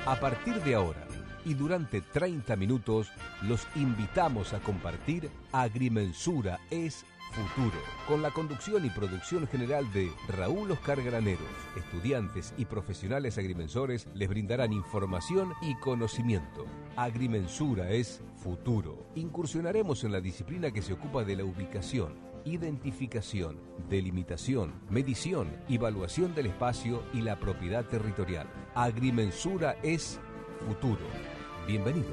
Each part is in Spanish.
A partir de ahora y durante 30 minutos los invitamos a compartir Agrimensura es Futuro, con la conducción y producción general de Raúl Oscar Graneros. Estudiantes y profesionales agrimensores les brindarán información y conocimiento. Agrimensura es Futuro. Incursionaremos en la disciplina que se ocupa de la ubicación, identificación, delimitación, medición, evaluación del espacio y la propiedad territorial. Agrimensura es Futuro. Bienvenidos.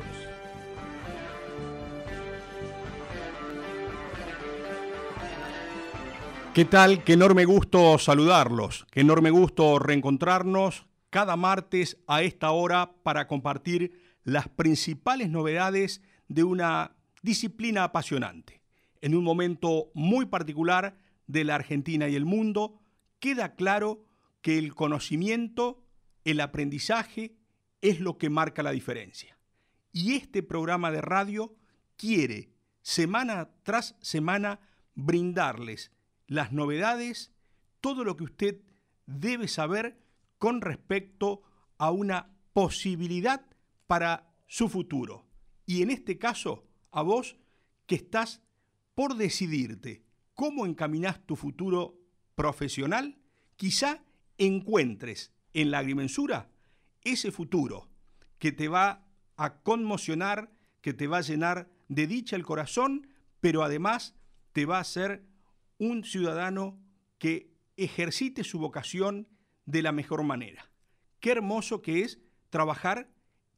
¿Qué tal? Qué enorme gusto saludarlos, qué enorme gusto reencontrarnos cada martes a esta hora para compartir las principales novedades de una disciplina apasionante. En un momento muy particular de la Argentina y el mundo, queda claro que el conocimiento, el aprendizaje, es lo que marca la diferencia. Y este programa de radio quiere, semana tras semana, brindarles las novedades, todo lo que usted debe saber con respecto a una posibilidad para su futuro. Y en este caso, a vos que estás por decidirte cómo encaminás tu futuro profesional, quizá encuentres en la agrimensura ese futuro que te va a conmocionar, que te va a llenar de dicha el corazón, pero además te va a hacer un ciudadano que ejercite su vocación de la mejor manera. Qué hermoso que es trabajar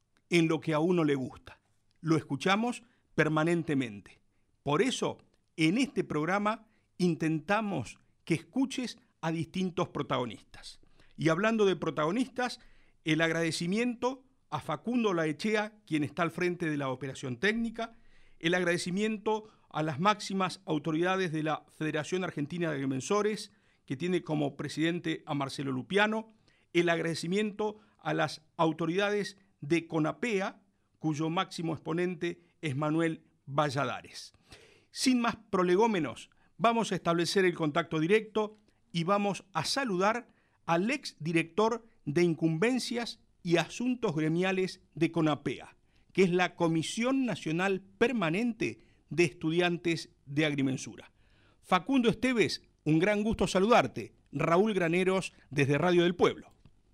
en lo que a uno le gusta. Lo escuchamos permanentemente. Por eso, en este programa intentamos que escuches a distintos protagonistas. Y hablando de protagonistas, el agradecimiento a Facundo Laechea, quien está al frente de la operación técnica, el agradecimiento a las máximas autoridades de la Federación Argentina de Agrimensores, que tiene como presidente a Marcelo Lupiano, el agradecimiento a las autoridades de CONAPEA, cuyo máximo exponente es Manuel Valladares. Sin más prolegómenos, vamos a establecer el contacto directo y vamos a saludar al ex director de Incumbencias y Asuntos Gremiales de CONAPEA, que es la Comisión Nacional Permanente de Estudiantes de Agrimensura. Facundo Esteves, un gran gusto saludarte. Raúl Graneros, desde Radio del Pueblo.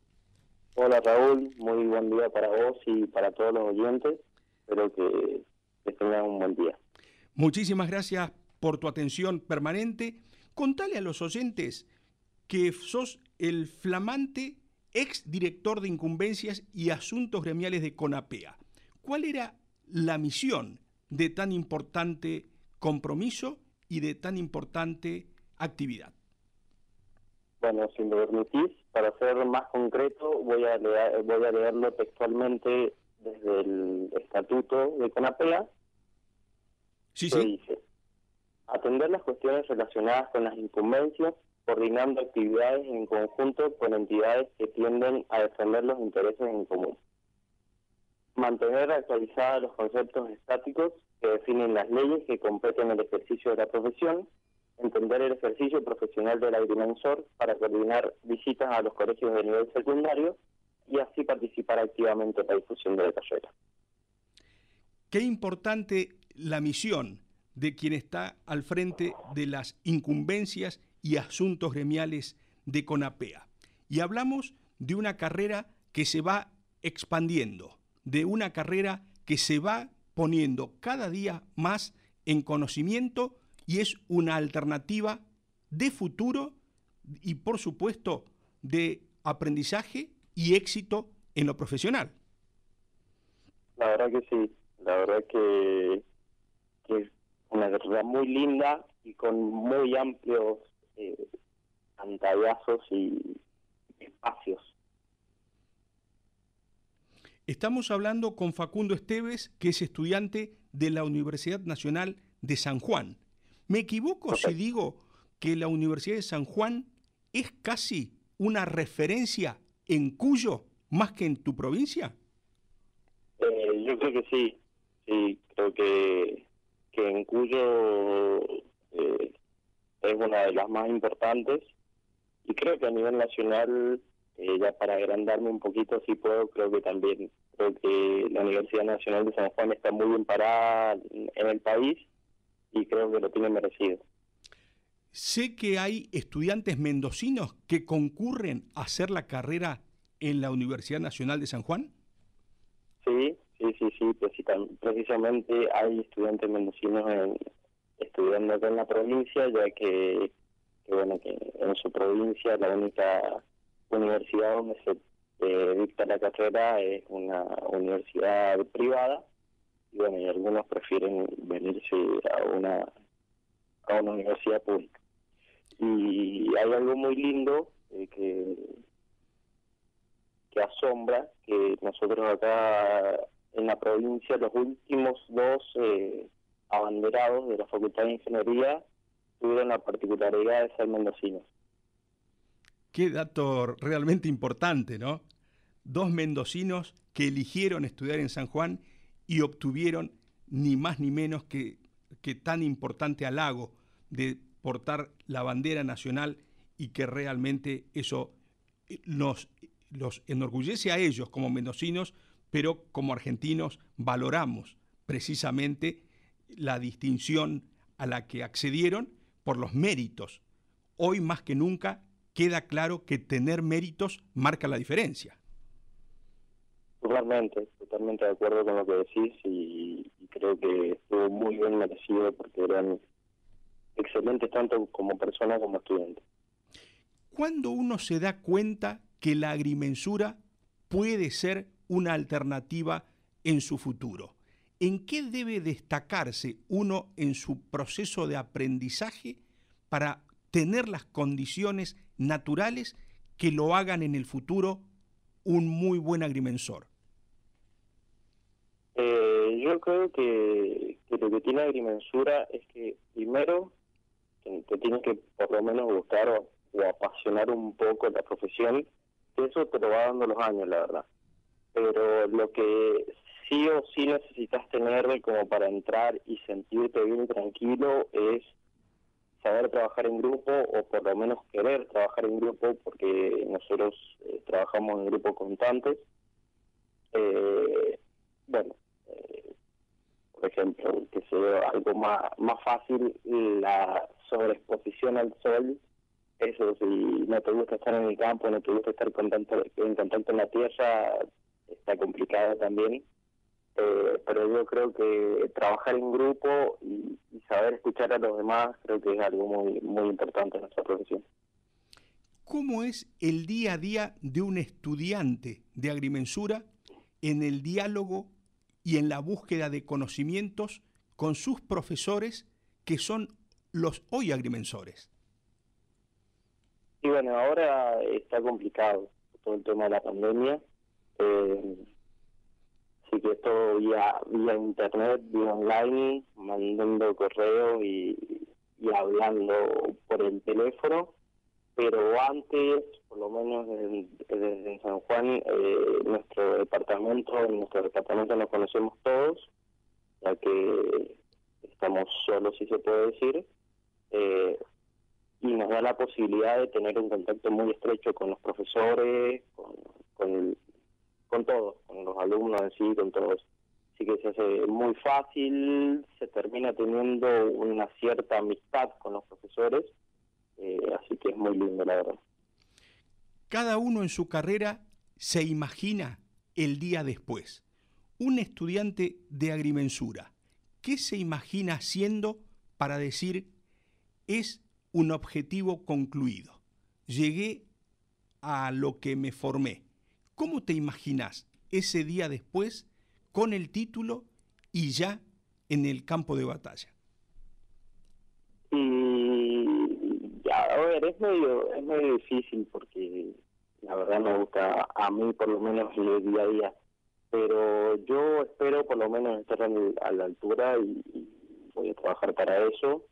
Hola Raúl, muy buen día para vos y para todos los oyentes. Espero que tengan un buen día. Muchísimas gracias por tu atención permanente. Contale a los oyentes que sos el flamante ex director de Incumbencias y Asuntos Gremiales de CONAPEA. ¿Cuál era la misión de tan importante compromiso y de tan importante actividad? Bueno, si me permitís, para ser más concreto, voy a leerlo textualmente desde el estatuto de CONAPEA. Sí. Dice: atender las cuestiones relacionadas con las incumbencias, coordinando actividades en conjunto con entidades que tienden a defender los intereses en común. Mantener actualizados los conceptos estáticos que definen las leyes que competen el ejercicio de la profesión, entender el ejercicio profesional del agrimensor para coordinar visitas a los colegios de nivel secundario y así participar activamente en la difusión de la carrera. Qué importante la misión de quien está al frente de las incumbencias y asuntos gremiales de CONAPEA. Y hablamos de una carrera que se va expandiendo, de una carrera que se va poniendo cada día más en conocimiento y es una alternativa de futuro y, por supuesto, de aprendizaje y éxito en lo profesional. La verdad que sí, la verdad que es una carrera muy linda y con muy amplios pantallazos y espacios. Estamos hablando con Facundo Esteves, que es estudiante de la Universidad Nacional de San Juan. ¿Me equivoco si digo que la Universidad de San Juan es casi una referencia en Cuyo más que en tu provincia? Yo creo que sí. Sí, creo que en Cuyo es una de las más importantes y creo que a nivel nacional ya para agrandarme un poquito, si puedo, creo que la Universidad Nacional de San Juan está muy bien parada en el país y creo que lo tiene merecido. Sé que hay estudiantes mendocinos que concurren a hacer la carrera en la Universidad Nacional de San Juan. Sí, precisamente hay estudiantes mendocinos estudiando acá en la provincia, ya que en su provincia la única universidad donde se dicta la carrera es una universidad privada, y algunos prefieren venirse a una universidad pública. Y hay algo muy lindo que asombra, que nosotros acá en la provincia, los últimos dos abanderados de la Facultad de Ingeniería tuvieron la particularidad de ser mendocinos. Qué dato realmente importante, ¿no? 2 mendocinos que eligieron estudiar en San Juan y obtuvieron ni más ni menos que tan importante halago de portar la bandera nacional, y que realmente eso los enorgullece a ellos como mendocinos, pero como argentinos valoramos precisamente la distinción a la que accedieron por los méritos. Hoy más que nunca queda claro que tener méritos marca la diferencia. Totalmente de acuerdo con lo que decís, y creo que estuvo muy bien merecido porque eran excelentes tanto como personas como estudiantes. ¿Cuándo uno se da cuenta que la agrimensura puede ser una alternativa en su futuro? ¿En qué debe destacarse uno en su proceso de aprendizaje para tener las condiciones naturales que lo hagan en el futuro un muy buen agrimensor? Yo creo que lo que tiene agrimensura es que primero te tiene que por lo menos gustar o apasionar un poco la profesión, que eso te lo va dando los años, la verdad. Pero lo que sí o sí necesitas tener como para entrar y sentirte bien tranquilo es saber trabajar en grupo, o por lo menos querer trabajar en grupo, porque nosotros trabajamos en grupos constantes. Por ejemplo, que sea algo más fácil, la sobreexposición al sol. Eso, si no te gusta estar en el campo, no te gusta estar en contacto en la tierra, está complicado también. Pero yo creo que trabajar en grupo y saber escuchar a los demás, creo que es algo muy, muy importante en nuestra profesión. ¿Cómo es el día a día de un estudiante de agrimensura en el diálogo y en la búsqueda de conocimientos con sus profesores, que son los hoy agrimensores? Y bueno, ahora está complicado todo el tema de la pandemia, así que todo vía internet, vía online, mandando correos y hablando por el teléfono. Pero antes, por lo menos desde San Juan, en nuestro departamento nos conocemos todos, ya que estamos solos, si se puede decir, y nos da la posibilidad de tener un contacto muy estrecho con los profesores, con todos, con los alumnos en sí, con todos. Así que se hace muy fácil, se termina teniendo una cierta amistad con los profesores, así que es muy lindo, la verdad. Cada uno en su carrera se imagina el día después. Un estudiante de agrimensura, ¿qué se imagina haciendo para decir es un objetivo concluido? Llegué a lo que me formé. ¿Cómo te imaginas ese día después con el título y ya en el campo de batalla? A ver, es medio difícil porque la verdad me gusta a mí por lo menos el día a día, pero yo espero por lo menos estar a la altura y voy a trabajar para eso,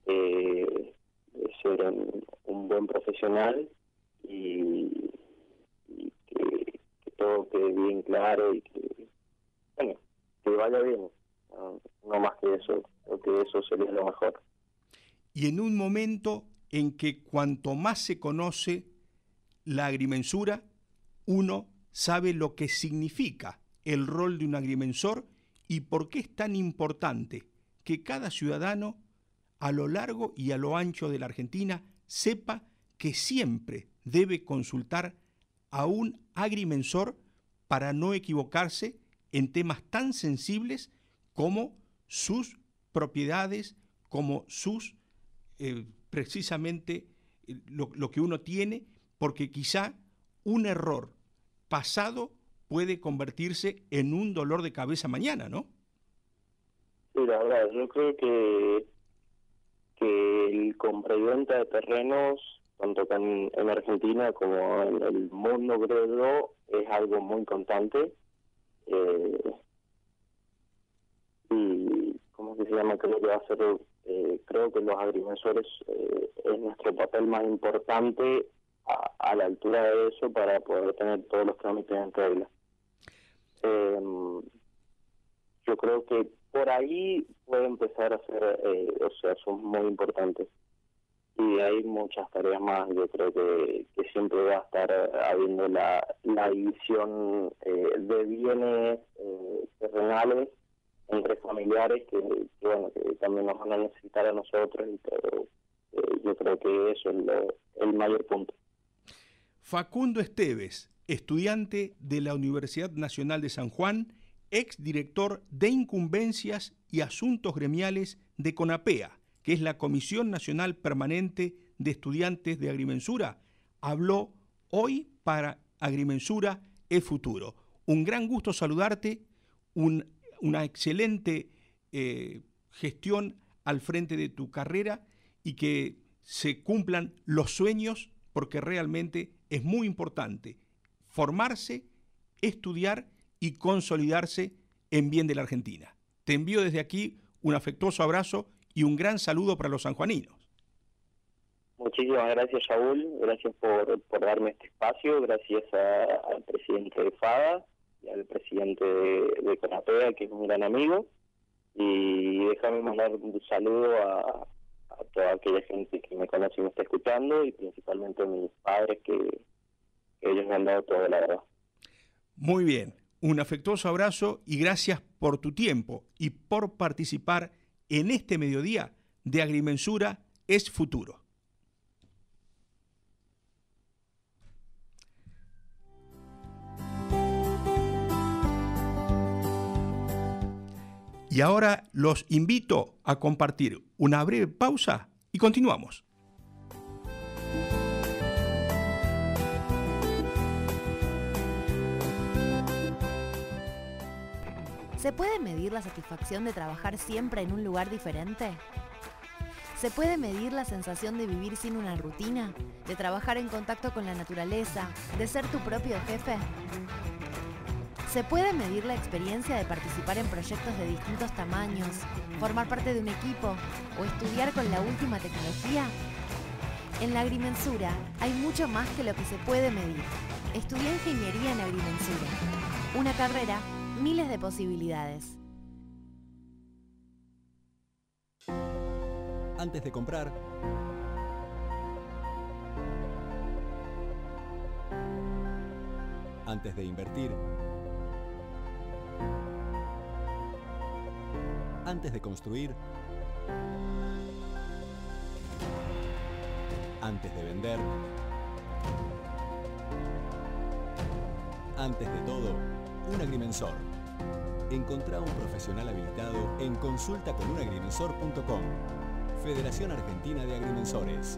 ser un buen profesional y que todo quede bien claro y que vaya bien, no más que eso, creo que eso sería lo mejor. Y en un momento en que cuanto más se conoce la agrimensura, uno sabe lo que significa el rol de un agrimensor y por qué es tan importante que cada ciudadano a lo largo y a lo ancho de la Argentina sepa que siempre debe consultar a un agrimensor para no equivocarse en temas tan sensibles como sus propiedades, como sus, precisamente, lo que uno tiene, porque quizá un error pasado puede convertirse en un dolor de cabeza mañana, ¿no? Sí, la verdad, yo creo que el compra y venta de terrenos, tanto acá en Argentina como en el mundo, creo yo, es algo muy constante. Y, ¿cómo que se llama? Creo que va a ser, creo que los agrimensores es nuestro papel más importante a la altura de eso para poder tener todos los trámites en regla. Yo creo que por ahí puede empezar a ser, son muy importantes. Y hay muchas tareas más. Yo creo que siempre va a estar habiendo la división de bienes terrenales entre familiares que también nos van a necesitar a nosotros, y todo. Yo creo que eso es el mayor punto. Facundo Esteves, estudiante de la Universidad Nacional de San Juan, exdirector de Incumbencias y Asuntos Gremiales de CONAPEA, que es la Comisión Nacional Permanente de Estudiantes de Agrimensura, habló hoy para Agrimensura es Futuro. Un gran gusto saludarte, una excelente gestión al frente de tu carrera y que se cumplan los sueños, porque realmente es muy importante formarse, estudiar y consolidarse en bien de la Argentina. Te envío desde aquí un afectuoso abrazo y un gran saludo para los sanjuaninos. Muchísimas gracias, Saúl. Gracias por darme este espacio. Gracias al presidente de FADA y al presidente de CONAPEA, que es un gran amigo. Y déjame mandar un saludo a toda aquella gente que me conoce y me está escuchando, y principalmente a mis padres, que ellos me han dado todo, la verdad. Muy bien. Un afectuoso abrazo y gracias por tu tiempo y por participar en este mediodía de Agrimensura es Futuro. Y ahora los invito a compartir una breve pausa y continuamos. ¿Se puede medir la satisfacción de trabajar siempre en un lugar diferente? ¿Se puede medir la sensación de vivir sin una rutina? ¿De trabajar en contacto con la naturaleza? ¿De ser tu propio jefe? ¿Se puede medir la experiencia de participar en proyectos de distintos tamaños, formar parte de un equipo o estudiar con la última tecnología? En la Agrimensura hay mucho más que lo que se puede medir. Estudié Ingeniería en Agrimensura. Una carrera, miles de posibilidades. Antes de comprar, antes de invertir, antes de construir, antes de vender, antes de todo, un agrimensor. Encontrá un profesional habilitado en consultaconunagrimensor.com. Federación Argentina de Agrimensores.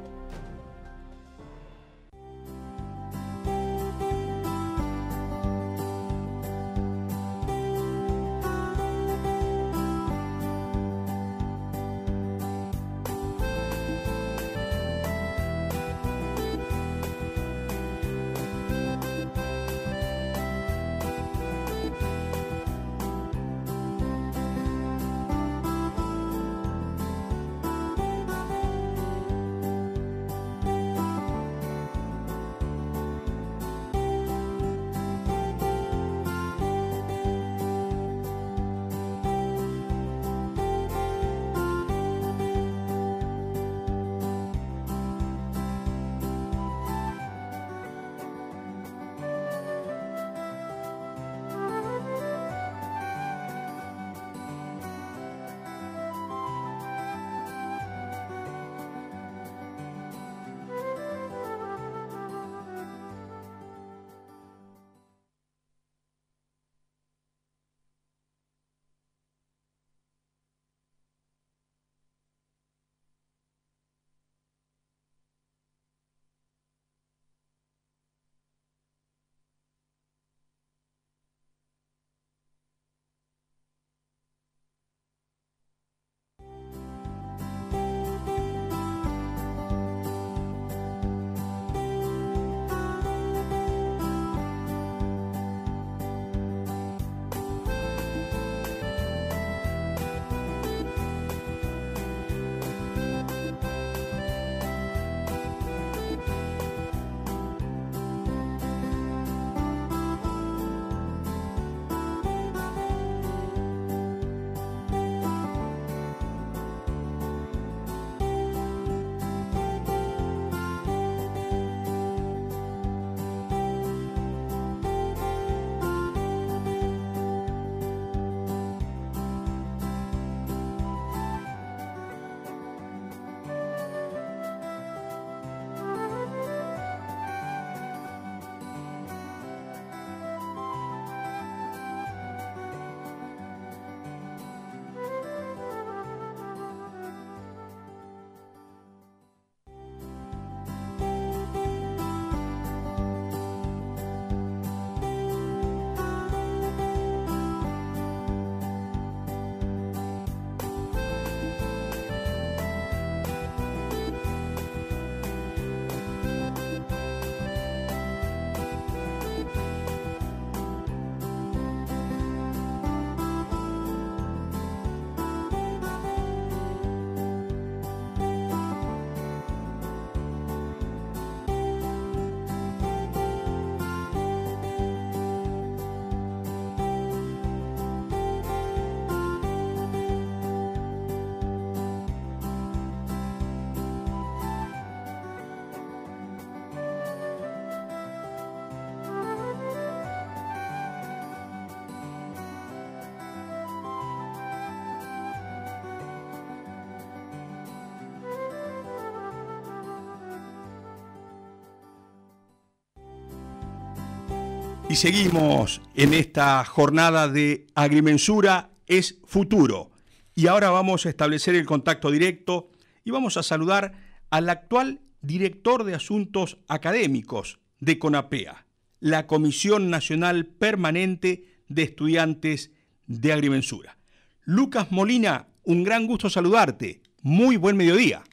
Y seguimos en esta jornada de Agrimensura es Futuro. Y ahora vamos a establecer el contacto directo y vamos a saludar al actual director de Asuntos Académicos de CONAPEA, la Comisión Nacional Permanente de Estudiantes de Agrimensura. Lucas Molina, un gran gusto saludarte. Muy buen mediodía.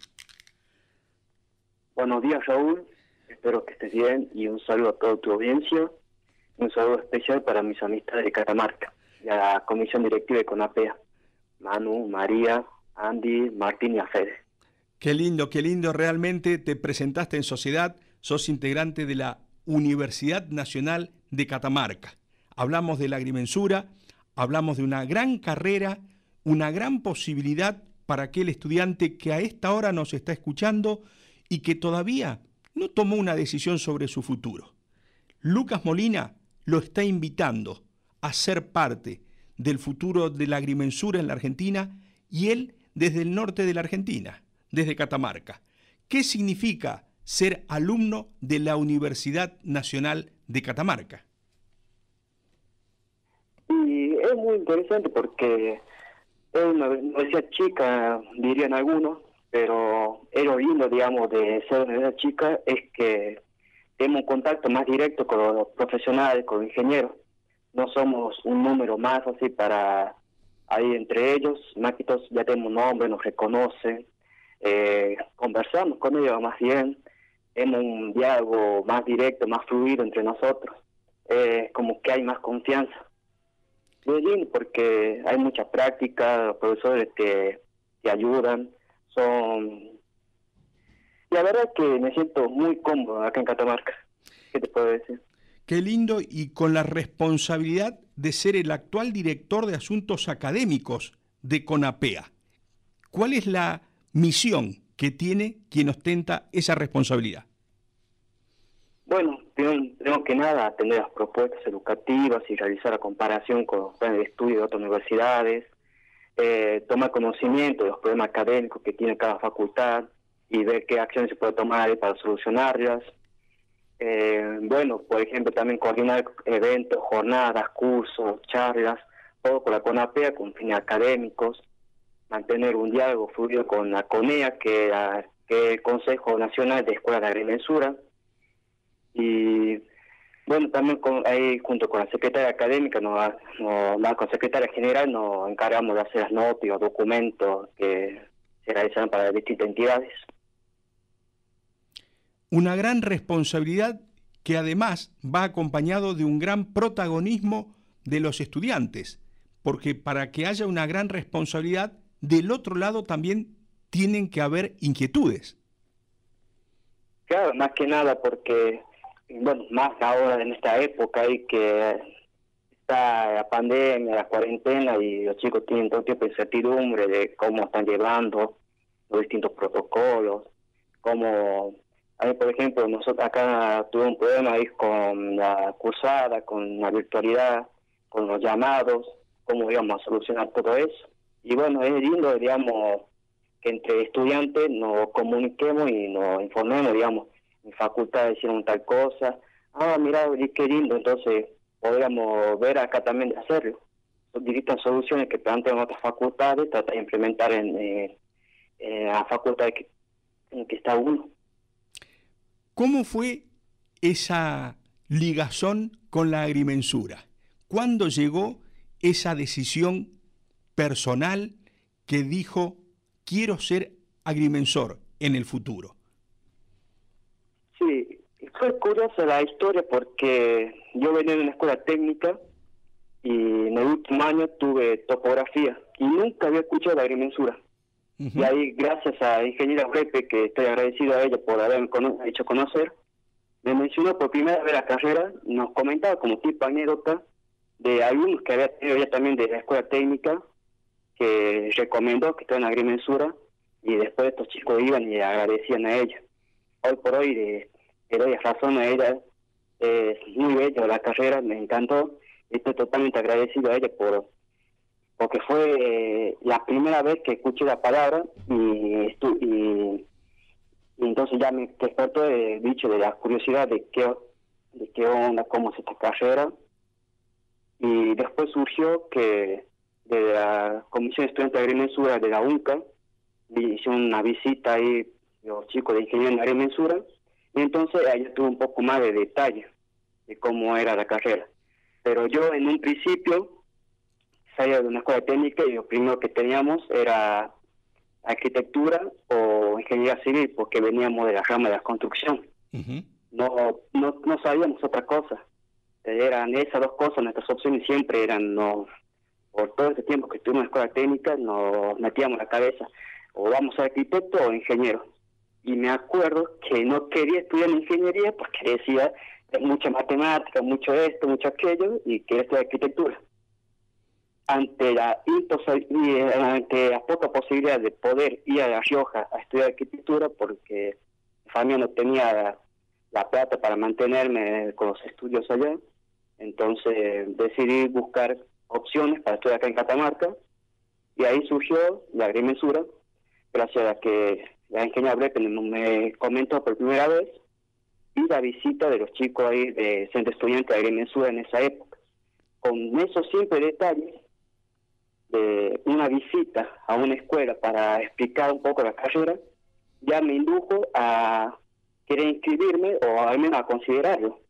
Buenos días, Raúl. Espero que estés bien y un saludo a toda tu audiencia. Un saludo especial para mis amistades de Catamarca y a la Comisión Directiva de CONAPEA. Manu, María, Andy, Martín y a Fede. Qué lindo, realmente te presentaste en sociedad, sos integrante de la Universidad Nacional de Catamarca. Hablamos de la agrimensura, hablamos de una gran carrera, una gran posibilidad para aquel estudiante que a esta hora nos está escuchando y que todavía no tomó una decisión sobre su futuro. Lucas Molina lo está invitando a ser parte del futuro de la agrimensura en la Argentina y él desde el norte de la Argentina, desde Catamarca. ¿Qué significa ser alumno de la Universidad Nacional de Catamarca? Y es muy interesante porque es una universidad chica, dirían algunos, pero lo lindo, digamos, de ser una universidad chica es que tenemos un contacto más directo con los profesionales, con los ingenieros. No somos un número más así para ahí entre ellos, más que todos ya tenemos nombre, nos reconocen, conversamos con ellos más bien, tenemos un diálogo más directo, más fluido entre nosotros, como que hay más confianza. Y es lindo porque hay mucha práctica, los profesores te ayudan, y la verdad es que me siento muy cómodo acá en Catamarca. ¿Qué te puedo decir? Qué lindo, y con la responsabilidad de ser el actual director de Asuntos Académicos de CONAPEA. ¿Cuál es la misión que tiene quien ostenta esa responsabilidad? Bueno, primero que nada, atender las propuestas educativas y realizar la comparación con los planes de estudio de otras universidades, tomar conocimiento de los problemas académicos que tiene cada facultad y ver qué acciones se puede tomar para solucionarlas. Bueno, por ejemplo, también coordinar eventos, jornadas, cursos, charlas, todo con la CONAPEA con fines académicos, mantener un diálogo fluido con la CONEA, que es el Consejo Nacional de Escuelas de Agrimensura, y bueno, también ahí junto con la secretaria académica, con la secretaria general, nos encargamos de hacer las notas y los documentos que se realizan para distintas entidades. Una gran responsabilidad que además va acompañado de un gran protagonismo de los estudiantes, porque para que haya una gran responsabilidad, del otro lado también tienen que haber inquietudes. Claro, más que nada porque, bueno, más ahora en esta época hay que está la pandemia, la cuarentena, y los chicos tienen todo tipo de incertidumbre de cómo están llevando los distintos protocolos, cómo... por ejemplo, nosotros acá tuvimos un problema ahí con la cursada, con la virtualidad, con los llamados, cómo íbamos a solucionar todo eso. Y bueno, es lindo, digamos, que entre estudiantes nos comuniquemos y nos informemos, digamos, mi facultad hicieron tal cosa, mira, qué lindo, entonces podríamos ver acá también de hacerlo. Son distintas soluciones que plantean otras facultades, tratar de implementar en la facultad en que está uno. ¿Cómo fue esa ligazón con la agrimensura? ¿Cuándo llegó esa decisión personal que dijo, quiero ser agrimensor en el futuro? Sí, fue curiosa la historia porque yo venía de una escuela técnica y en el último año tuve topografía y nunca había escuchado la agrimensura. Y ahí, gracias a ingeniera Repe, que estoy agradecido a ella por haberme hecho conocer, me mencionó por primera vez la carrera, nos comentaba como tipo anécdota de alumnos que había tenido ella también de la escuela técnica, que recomendó que estén en agrimensura, y después estos chicos iban y agradecían a ella. Hoy por hoy le doy razón a ella, es muy bella la carrera, me encantó, estoy totalmente agradecido a ella porque fue la primera vez que escuché la palabra y entonces ya me despertó el bicho de la curiosidad de de qué onda, cómo es esta carrera. Y después surgió que de la Comisión Estudiante de Agrimensura de la UNCA hicieron una visita ahí los chicos de Ingeniería en Agrimensura, y entonces ahí tuve un poco más de detalle de cómo era la carrera. Pero yo en un principio salía de una escuela técnica y lo primero que teníamos era arquitectura o ingeniería civil, porque veníamos de la rama de la construcción. Uh-huh. No sabíamos otra cosa. Eran esas dos cosas, nuestras opciones siempre eran, no, por todo ese tiempo que estuvimos en escuela técnica, nos metíamos la cabeza, o vamos a arquitecto o ingeniero. Y me acuerdo que no quería estudiar ingeniería porque decía, es mucha matemática, mucho esto, mucho aquello, y quería estudiar arquitectura. Ante la poca posibilidad de poder ir a La Rioja a estudiar arquitectura, porque mi familia no tenía la plata para mantenerme con los estudios allá, entonces decidí buscar opciones para estudiar acá en Catamarca, y ahí surgió la agrimensura, gracias a que la ingeniera Brepe me comentó por primera vez, y la visita de los chicos ahí de Centro Estudiante de Agrimensura en esa época. Con esos simples detalles de una visita a una escuela para explicar un poco la carrera, ya me indujo a querer inscribirme o al menos a considerarlo.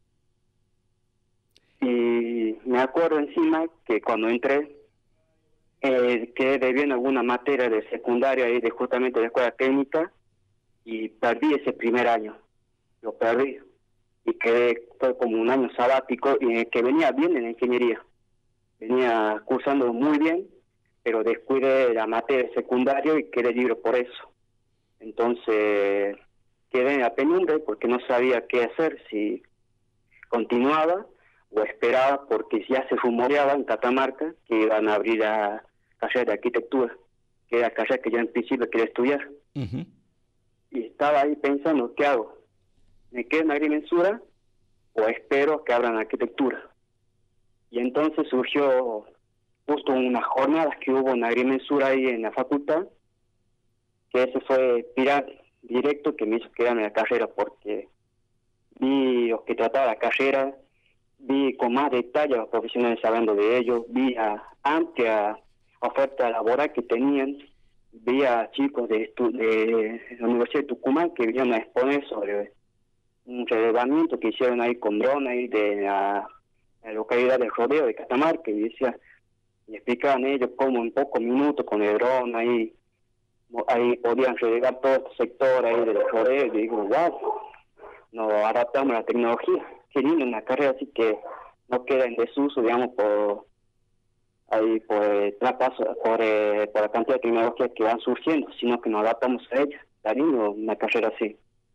Y me acuerdo encima que cuando entré, quedé debiendo alguna materia de secundaria y de justamente de escuela técnica, y perdí ese primer año. Lo perdí y fue como un año sabático y que venía bien en la ingeniería. Venía cursando muy bien, pero descuidé la materia de secundario y quedé libre por eso. Entonces quedé en la penumbra porque no sabía qué hacer, si continuaba o esperaba, porque ya se rumoreaba en Catamarca que iban a abrir la carrera de arquitectura, que era la carrera que yo en principio quería estudiar. Uh-huh. Y estaba ahí pensando, ¿qué hago? ¿Me quedo en agrimensura o espero que abran arquitectura? Y entonces surgió justo unas jornadas que hubo en agrimensura ahí en la facultad, que ese fue tirar directo que me hizo quedarme en la carrera, porque vi lo que trataba la carrera, vi con más detalle a los profesionales hablando de ello, vi a amplia oferta laboral que tenían, vi a chicos de la Universidad de Tucumán que vinieron a exponer sobre un relevamiento que hicieron ahí con dron ahí de la localidad de Rodeo de Catamarca, y explicaban ellos cómo en pocos minutos con el dron ahí podían relevar todo este sector ahí del Rodeo. Y digo, wow, nos adaptamos a la tecnología, qué lindo, una carrera así que no queda en desuso, digamos, por la cantidad de tecnologías que van surgiendo, sino que nos adaptamos a ella. Está lindo una carrera así.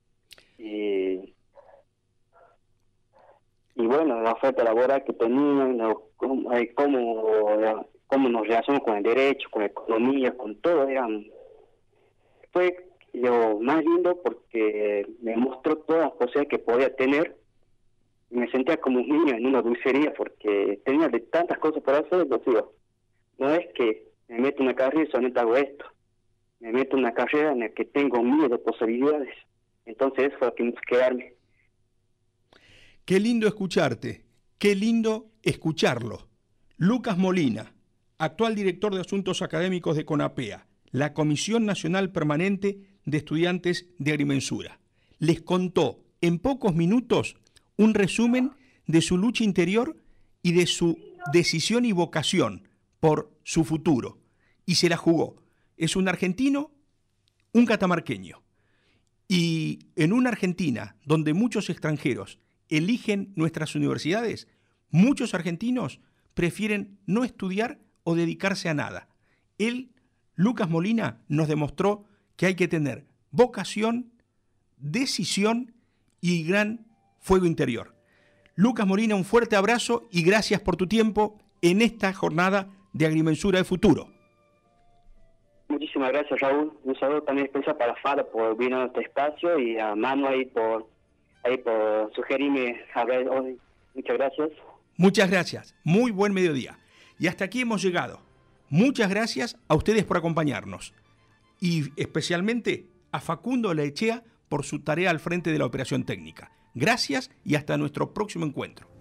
Y bueno, la oferta laboral que tenían, cómo nos relacionamos con el derecho, con la economía, con todo, fue lo más lindo porque me mostró todas las posibilidades que podía tener. Me sentía como un niño en una dulcería porque tenía de tantas cosas por hacer. Entonces digo, no es que me meto en una carrera y solamente hago esto, me meto en una carrera en la que tengo miles de posibilidades. Entonces eso fue lo que me hizo quedarme. Qué lindo escucharte, qué lindo escucharlo. Lucas Molina, actual director de Asuntos Académicos de CONAPEA, la Comisión Nacional Permanente de Estudiantes de Agrimensura. Les contó en pocos minutos un resumen de su lucha interior y de su decisión y vocación por su futuro. Y se la jugó. Es un argentino, un catamarqueño. Y en una Argentina donde muchos extranjeros eligen nuestras universidades, muchos argentinos prefieren no estudiar o dedicarse a nada. Él, Lucas Molina, nos demostró que hay que tener vocación, decisión y gran fuego interior. Lucas Molina, un fuerte abrazo y gracias por tu tiempo en esta jornada de Agrimensura de Futuro. Muchísimas gracias, Raúl. Un saludo también especial para Fara por venir a este espacio, y a Manu ahí por sugerirme hablar hoy. Muchas gracias. Muchas gracias. Muy buen mediodía. Y hasta aquí hemos llegado. Muchas gracias a ustedes por acompañarnos. Y especialmente a Facundo Laechea por su tarea al frente de la operación técnica. Gracias y hasta nuestro próximo encuentro.